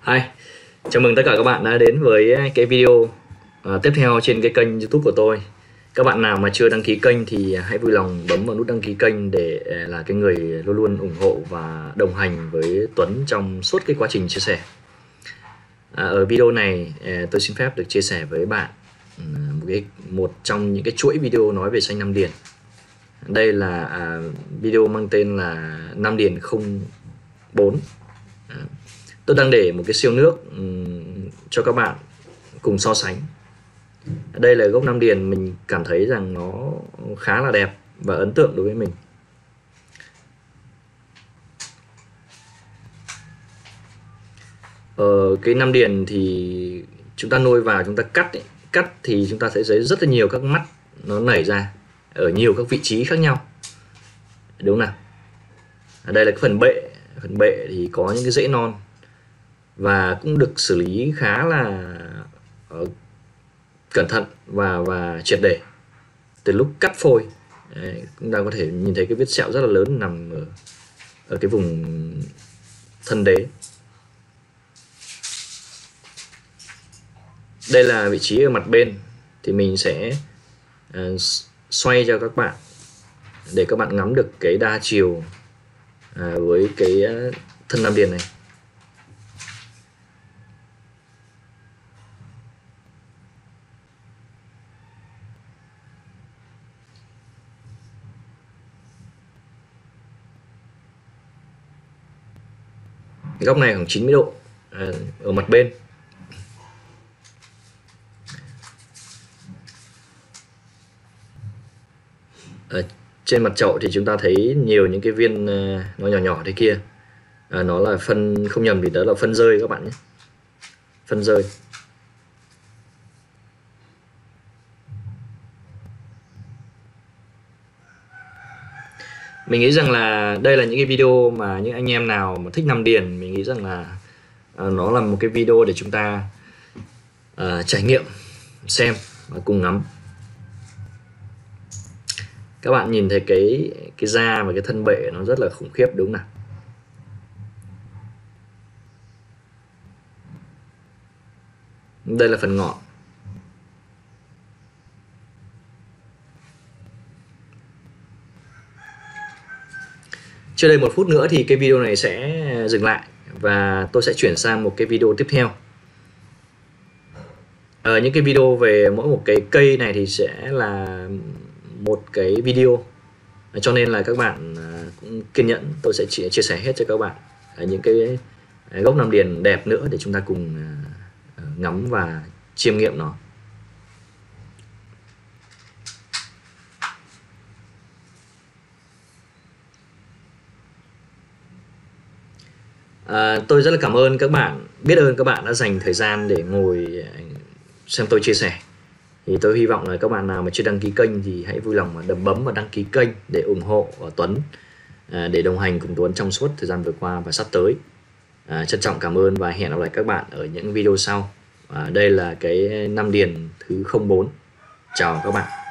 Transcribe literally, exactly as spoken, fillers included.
Hi, chào mừng tất cả các bạn đã đến với cái video uh, tiếp theo trên cái kênh YouTube của tôi. Các bạn nào mà chưa đăng ký kênh thì hãy vui lòng bấm vào nút đăng ký kênh để là cái người luôn luôn ủng hộ và đồng hành với Tuấn trong suốt cái quá trình chia sẻ. À, ở video này tôi xin phép được chia sẻ với bạn một cái một trong những cái chuỗi video nói về xanh Nam Điền. Đây là à, video mang tên là Nam Điền không bốn. À, tôi đang để một cái siêu nước um, cho các bạn cùng so sánh. Đây là gốc Nam Điền, mình cảm thấy rằng nó khá là đẹp và ấn tượng đối với mình. Ờ, cái Nam Điền thì chúng ta nuôi vào, chúng ta cắt ấy. Cắt thì chúng ta sẽ thấy rất là nhiều các mắt nó nảy ra ở nhiều các vị trí khác nhau, đúng không nào? Ở đây là cái phần bệ, phần bệ thì có những cái rễ non và cũng được xử lý khá là uh, cẩn thận và và triệt để từ lúc cắt phôi. Đấy, chúng ta có thể nhìn thấy cái vết sẹo rất là lớn nằm ở, ở cái vùng thân đế. Đây là vị trí ở mặt bên, thì mình sẽ uh, xoay cho các bạn để các bạn ngắm được cái đa chiều uh, với cái uh, thân Nam Điền này. Góc này khoảng chín mươi độ à, ở mặt bên. Ở trên mặt chậu thì chúng ta thấy nhiều những cái viên nó nhỏ nhỏ thế kia, à, nó là phân, không nhầm thì đó là phân rơi các bạn nhé, phân rơi. Mình nghĩ rằng là đây là những cái video mà những anh em nào mà thích Nam Điền, mình nghĩ rằng là uh, nó là một cái video để chúng ta uh, trải nghiệm, xem và cùng ngắm. Các bạn nhìn thấy cái cái da và cái thân bệ nó rất là khủng khiếp, đúng nào? Đây là phần ngọn. Chưa đầy một phút nữa thì cái video này sẽ dừng lại và tôi sẽ chuyển sang một cái video tiếp theo. Ở những cái video về mỗi một cái cây này thì sẽ là một cái video, cho nên là các bạn cũng kiên nhẫn, tôi sẽ chia chia sẻ hết cho các bạn những cái gốc Nam Điền đẹp nữa để chúng ta cùng ngắm và chiêm nghiệm nó. À, tôi rất là cảm ơn các bạn, biết ơn các bạn đã dành thời gian để ngồi xem tôi chia sẻ. Thì tôi hy vọng là các bạn nào mà chưa đăng ký kênh thì hãy vui lòng mà đấm bấm vào đăng ký kênh để ủng hộ Tuấn, à, để đồng hành cùng Tuấn trong suốt thời gian vừa qua và sắp tới. À, trân trọng cảm ơn và hẹn gặp lại các bạn ở những video sau. À, đây là cái Nam Điền thứ không bốn. Chào các bạn.